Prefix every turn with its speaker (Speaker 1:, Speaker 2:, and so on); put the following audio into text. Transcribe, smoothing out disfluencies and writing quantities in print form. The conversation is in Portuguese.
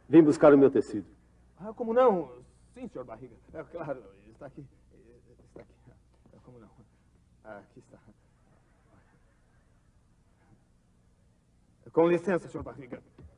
Speaker 1: Vim buscar o meu tecido.
Speaker 2: Ah, como não? Sim, senhor Barriga. É, claro, está aqui. Está aqui. Como não? Aqui está. Com licença, senhor Barriga.